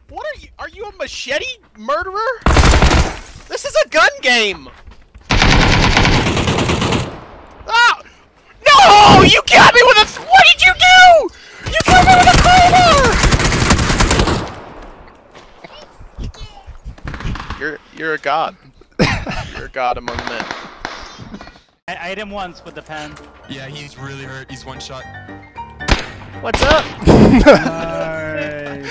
What are you? Are you a machete murderer? This is a gun game! Ah! No! You got me with a. What did you do? You killed me with a crowbar! You're a god. You're a god among men. I hit him once with the pen. Yeah, he's really hurt. He's one shot. What's up? Nice.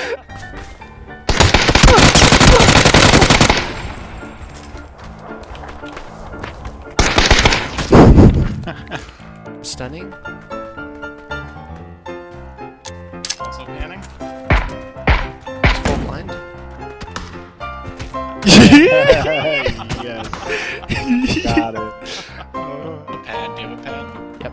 Stunning. Also panning. Full blind. Yes. Got it. A pad, do you have a pad? Yep.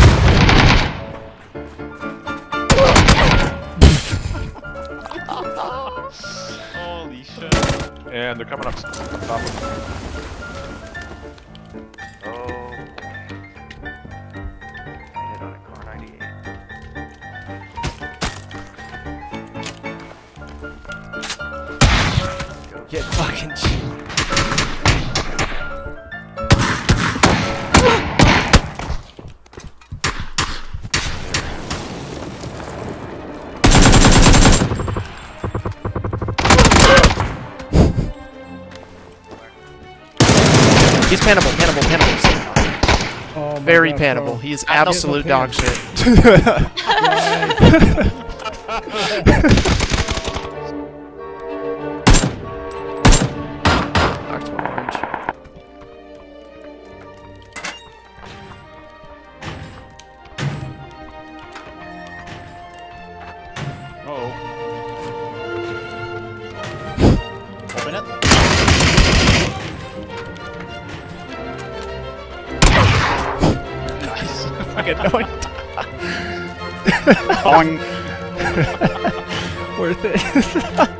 Holy shit. And they're coming up top of me. Oh. I hit on a car 98. Get fucking. He's pannable. Oh, Very pannable. He's absolute dog shit. Knocked him orange. Uh-oh. Open it. Fucking no. Worth it.